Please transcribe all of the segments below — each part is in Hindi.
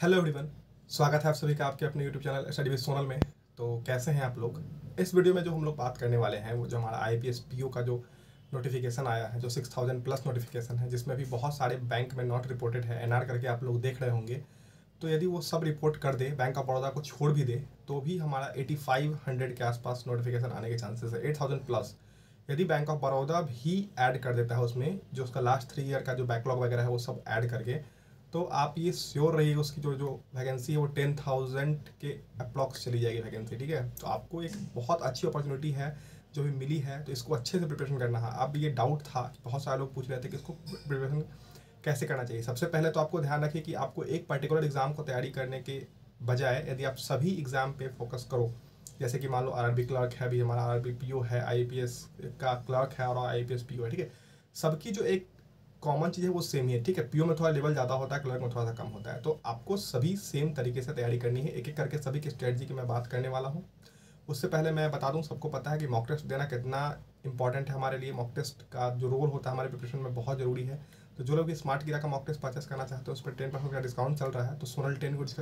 हेलो एवरीवन, स्वागत है आप सभी का आपके अपने YouTube channel study with Sonal में। तो कैसे हैं आप लोग। इस वीडियो में जो हम लोग बात करने वाले हैं वो जो हमारा आईपीएस पीओ का जो नोटिफिकेशन आया है, जो 6000 प्लस नोटिफिकेशन है, जिसमें भी बहुत सारे बैंक में नॉट रिपोर्टेड है एनआर करके आप लोग देख रहे होंगे। तो यदि वो सब रिपोर्ट कर दे, बैंक ऑफ बड़ौदा को छोड़ भी दे, तो भी हमारा 8500 के आसपास नोटिफिकेशन आने के चांसेस है, 8000 प्लस। यदि बैंक ऑफ बड़ौदा भी ऐड कर देता है उसमें, जो उसका लास्ट 3 ईयर का जो बैकलॉग वगैरह है वो सब ऐड करके, तो आप ये श्योर रहिए उसकी जो वैकेंसी है वो 10,000 के अप्रॉक्स चली जाएगी वैकेंसी। ठीक है, तो आपको एक बहुत अच्छी अपॉर्चुनिटी है जो भी मिली है, तो इसको अच्छे से प्रिपरेशन करना है। अब ये डाउट था कि बहुत सारे लोग पूछ रहे थे कि इसको प्रिपरेशन कैसे करना चाहिए। सबसे पहले तो आपको ध्यान रखिए कि आपको एक पर्टिकुलर एग्जाम को तैयारी करने के बजाय यदि आप सभी एग्जाम पे फोकस करो, जैसे कि मान लो आरआरबी क्लर्क है, अभी हमारा आरआरबी पीओ है, आईपीएस का क्लर्क है और आईपीएस पीओ है। ठीक है, सबकी जो एक कॉमन चीज़ है वो सेम ही है। ठीक है, पीओ में थोड़ा लेवल ज़्यादा होता है, क्लर्क में थोड़ा सा कम होता है। तो आपको सभी सेम तरीके से तैयारी करनी है, एक एक करके सभी की स्ट्रेटजी की मैं बात करने वाला हूँ। उससे पहले मैं बता दूं, सबको पता है कि मॉक टेस्ट देना कितना इंपॉर्टेंट है हमारे लिए। मॉक टेस्ट का जो रोल होता है हमारे प्रिपरेशन में बहुत ज़रूरी है। तो जो लोग भी स्मार्ट गिरा का मॉक टेस्ट परचेस करना चाहते हैं उस पर 10% का डिस्काउंट चल रहा है। तो सोनल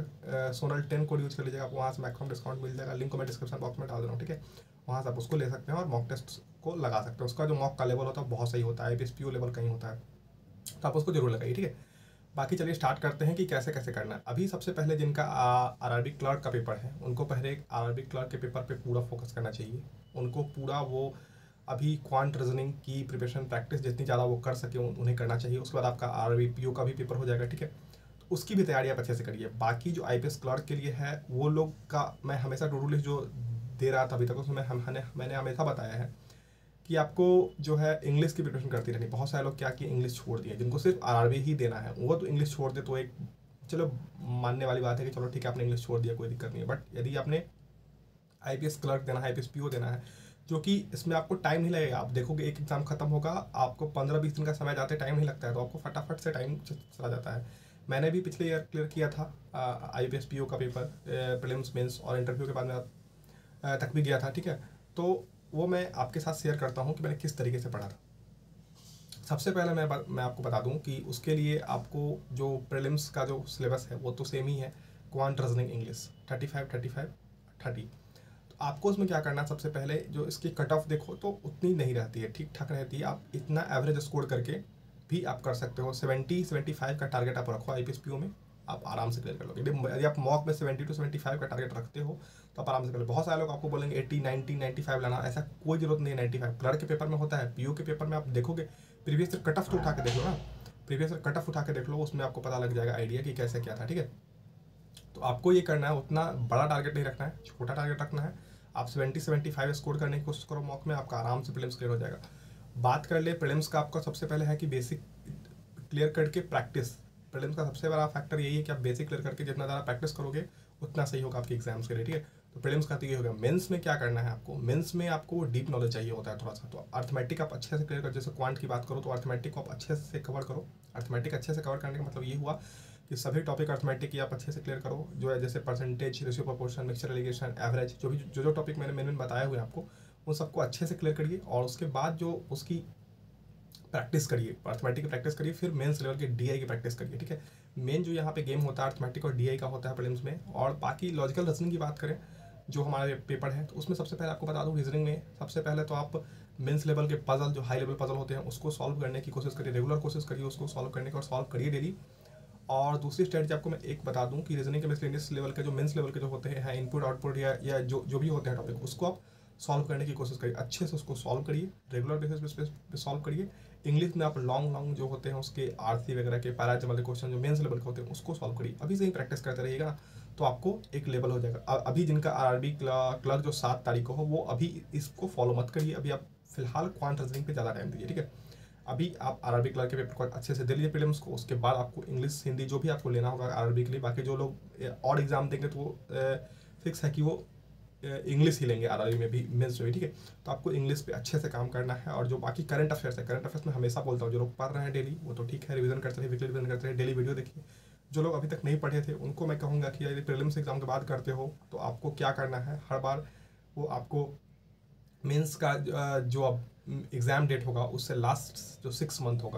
10 कोड यूज कर लीजिएगा, आपको वहाँ से मैक्सिमम डिस्काउंट मिल जाएगा। लिंक को मैं डिस्क्रिप्शन बॉक्स में डाल दे रहा हूँ। ठीक है, वहाँ से आप उसको ले सकते हैं और मॉक टेस्ट को लगा सकते हैं। उसका जो मॉक का लेवल होता है बहुत सही होता है, आईपीएस पीओ लेवल कहीं होता है, तो आप उसको जरूर लगाइए। ठीक है, बाकी चलिए स्टार्ट करते हैं कि कैसे कैसे करना है। अभी सबसे पहले जिनका आरआरबी क्लर्क का पेपर है, उनको पहले आरआरबी क्लर्क के पेपर पे पूरा फोकस करना चाहिए। उनको पूरा वो अभी क्वांट रीजनिंग की प्रिपरेशन प्रैक्टिस जितनी ज़्यादा वो कर सके उन्हें करना चाहिए। उसके बाद आपका आरआरबी पीओ का भी पेपर हो जाएगा। ठीक है, तो उसकी भी तैयारी आप अच्छे से करिए। बाकी जो आईपीएस क्लर्क के लिए है वो लोग का मैं हमेशा टू डू लिस्ट जो दे रहा था अभी तक, उसमें मैंने हमेशा बताया है कि आपको जो है इंग्लिश की प्रिपरेशन करती रहनी। बहुत सारे लोग क्या कि इंग्लिश छोड़ दिए, जिनको सिर्फ आरआरबी ही देना है वो तो इंग्लिश छोड़ दे, तो एक चलो मानने वाली बात है कि चलो ठीक है आपने इंग्लिश छोड़ दिया, कोई दिक्कत नहीं है। बट यदि आपने आईपीएस क्लर्क देना है, आईपीएस पीओ देना है, जो कि इसमें आपको टाइम नहीं लगेगा। आप देखोगे एक एग्जाम खत्म होगा, आपको 15-20 दिन का समय जाते टाइम नहीं लगता है, तो आपको फटाफट से टाइम चला जाता है। मैंने भी पिछले ईयर क्लियर किया था आईपीएस पीओ का पेपर, प्रीलिम्स मेंस और इंटरव्यू के बाद में तक भी गया था। ठीक है, तो वो मैं आपके साथ शेयर करता हूँ कि मैंने किस तरीके से पढ़ा था। सबसे पहले मैं आपको बता दूं कि उसके लिए आपको जो प्रीलिम्स का जो सिलेबस है वो तो सेम ही है, क्वांट रीजनिंग इंग्लिश 35 तो आपको उसमें क्या करना है, सबसे पहले जो इसकी कट ऑफ देखो तो उतनी नहीं रहती है, ठीक ठाक रहती है। आप इतना एवरेज स्कोर करके भी आप कर सकते हो। 70-75 का टारगेट आप रखो आईपीएस पीओ में, आप आराम से क्लियर कर लोगे। यदि आप मॉक में 70-75 का टारगेट रखते हो तो आप आराम से कर लो। बहुत सारे लोग आपको बोलेंगे 80, 90, 95 लाना, ऐसा कोई जरूरत नहीं है। 95 क्लर्क के पेपर में होता है, पीओ के पेपर में आप देखोगे प्रीवियस ईयर कट ऑफ तो उठा के देख लो ना, प्रीवियस ईयर कट ऑफ उठा के देख लो, उसमें आपको पता लग जाएगा आइडिया कि कैसे क्या था। ठीक है, तो आपको ये करना है, उतना बड़ा टारगेट नहीं रखना है, छोटा टारगेट रखना है। आप 70-75 स्कोर करने की कोशिश करो मॉक में, आपका आराम से प्रीलिम्स क्लियर हो जाएगा। बात कर ले प्रीलिम्स का, आपका सबसे पहले है कि बेसिक क्लियर करके प्रैक्टिस। प्रीलिम्स का सबसे बड़ा फैक्टर यही है कि आप बेसिक क्लियर करके जितना ज़्यादा प्रैक्टिस करोगे उतना सही होगा आपके एग्जाम्स के लिए। ठीक है, तो प्रीलिम्स का तो ये हो गया। मेंस में क्या करना है आपको, मेंस में आपको डीप नॉलेज चाहिए होता है थोड़ा सा। तो अर्थमेटिक आप अच्छे से क्लियर करो, जैसे क्वांट की बात करो तो अर्थमेटिक को आप अच्छे से कवर करो। अर्थमेटिक अच्छे से कवर करने का मतलब ये हुआ कि सभी टॉपिक अर्थमेटिक की आप अच्छे से क्लियर करो, जो है जैसे percentage, ratio, proportion, mixture, alligation, average, जो टॉपिक मैंने मेन बताए हुए आपको, उन सबको अच्छे से क्लियर करिए। और उसके बाद जो उसकी प्रैक्टिस करिए, अर्थमेटिक की प्रैक्टिस करिए, फिर मेंस लेवल के डीआई की प्रैक्टिस करिए। ठीक है, मेन जो यहाँ पे गेम होता है अर्थमेटिक और डीआई का होता है प्रीलिम्स में। और बाकी लॉजिकल रीजनिंग की बात करें जो हमारे पेपर है, तो उसमें सबसे पहले आपको बता दूँ, रीजनिंग में सबसे पहले तो आप मेंस लेवल के पजल, जो हाई लेवल पजल होते हैं, उसको सॉल्व करने की कोशिश करिए, रेगुलर कोशिश करिए उसको सॉल्व करने की, और सॉल्व करिए डेली। और दूसरी स्ट्रेटजी आपको मैं एक बता दूं कि रीजनिंग के मिसलेनियस लेवल के जो मेंस लेवल के जो होते हैं इनपुट आउटपुट या जो भी होते हैं टॉपिक, उसको आप सॉल्व करने की कोशिश करिए, अच्छे से उसको सॉल्व करिए, रेगुलर बेसिस पे सॉल्व करिए। इंग्लिश में आप लॉन्ग जो होते हैं उसके आरसी वगैरह के पैराज वाले क्वेश्चन जो मेंस लेवल के होते हैं उसको सॉल्व करिए। अभी से ही प्रैक्टिस करते रहिएगा ना, तो आपको एक लेवल हो जाएगा। अभी जिनका आरआरबी क्लर्क जो 7 तारीख को हो, वो अभी इसको फॉलो मत करिए, अभी आप फिलहाल क्वांट रीजनिंग पे ज़्यादा टाइम दीजिए। ठीक है, अभी आप आरआरबी क्लर्क के पेपर को अच्छे से दे लीजिए प्रीलिम्स को, उसके बाद आपको इंग्लिश हिंदी जो भी आपको लेना होगा आरआरबी के लिए। बाकी जो लोग और एग्जाम देंगे तो वो फिक्स है कि वो इंग्लिश ही लेंगे आरआरबी में भी, मेंस में भी। ठीक है, तो आपको इंग्लिश पे अच्छे से काम करना है। और जो बाकी करंट अफेयर्स है, करंट अफेयर्स में हमेशा बोलता हूँ, जो लोग पढ़ रहे हैं डेली वो तो ठीक है, रिवीजन करते रहे, वीकली रिवीजन करते रहे, डेली वीडियो देखिए। जो लोग अभी तक नहीं पढ़े थे उनको मैं कहूँगा कि यदि प्रीलिम्स एग्जाम के बाद करते हो तो आपको क्या करना है, हर बार वो आपको मेंस का जो अब एग्ज़ाम डेट होगा उससे लास्ट जो 6 मंथ होगा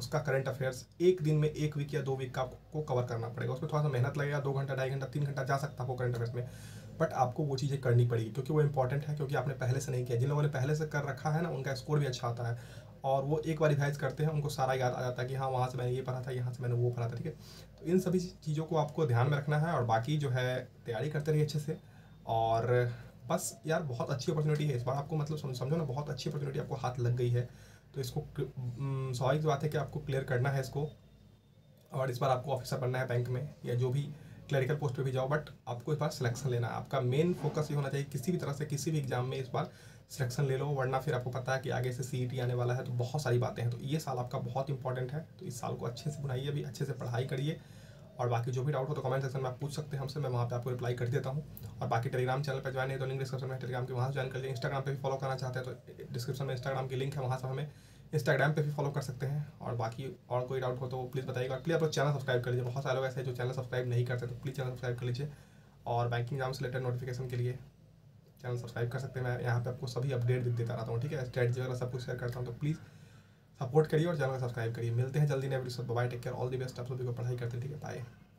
उसका करंट अफेयर्स एक दिन में 1 वीक या 2 वीक का आपको कवर करना पड़ेगा। उसमें थोड़ा सा मेहनत लगेगा, 2 घंटा, 2.5 घंटा, 3 घंटा जा सकता है आपको करंट अफेयर्स में, बट आपको वो चीज़ें करनी पड़ेगी क्योंकि वो इंपॉर्टेंट है, क्योंकि आपने पहले से नहीं किया। जिन लोगों ने पहले से कर रखा है ना, उनका स्कोर भी अच्छा आता है और वो एक बार रिवाइज करते हैं, उनको सारा याद आ जाता है कि हाँ वहाँ से मैंने ये पढ़ा था, यहाँ से मैंने वो पढ़ा था, ठीक है। तो इन सभी चीज़ों को आपको ध्यान में रखना है और बाकी जो है तैयारी करते रहिए अच्छे से। और बस यार बहुत अच्छी अपॉर्चुनिटी है इस बार आपको, मतलब समझो ना, बहुत अच्छी अपॉर्चुनिटी आपको हाथ लग गई है। तो इसको स्वाभाविक बात है कि आपको क्लियर करना है इसको। और इस बार आपको ऑफिसर बनना है बैंक में या जो भी क्लरिकल पोस्ट पे भी जाओ, बट आपको इस बार सिलेक्शन लेना है। आपका मेन फोकस ये होना चाहिए किसी भी तरह से किसी भी एग्जाम में इस बार सिलेक्शन ले लो, वरना फिर आपको पता है कि आगे से CET आने वाला है, तो बहुत सारी बातें हैं। तो ये साल आपका बहुत इंपॉर्टेंट है, तो इस साल को अच्छे से बनाइए, अभी अच्छे से पढ़ाई करिए। और बाकी जो भी डाउट हो तो कमेंट सेक्शन में आप पूछ सकते हैं हमसे, मैं वहाँ पे आपको रिप्लाई कर देता हूँ। और बाकी टेलीग्राम चैनल पर ज्वाइन है तो लिंक डिस्क्रिप्शन में, टेलीग्राम के वहाँ से ज्वाइन कर लीजिए। इंस्टाग्राम पे भी फॉलो करना चाहते हैं तो डिस्क्रिप्शन में इंस्टाग्राम की लिंक है, वहाँ से हमें इंस्टाग्राम पे भी फॉलो कर सकते हैं। और बाकी और कोई डाउट हो तो प्लीज़ बताइएगा। और प्लीज़ आप लोग चैनल सब्सक्राइब कर लीजिए, बहुत सारे लोग ऐसे हैं जो चैनल सब्सक्राइब नहीं करते, तो प्लीज़ चैनल सब्सक्राइब कर लीजिए। और बैंकिंग एग्जाम से रिलेटेड नोटिफिकेशन के लिए चैनल सब्सक्राइब कर सकते हैं। मैं यहाँ पे आपको सभी अपडेट देता रहता हूँ, ठीक है, स्ट्रेटजी वगैरह सब कुछ शेयर करता हूँ। तो प्लीज़ सपोर्ट करिए और चैनल को सब्सक्राइब करिए। मिलते हैं जल्दी नए वीडियो से। Bye, take care, all the best. आप सभी को पढ़ाई करते हैं, ठीक है, बाय।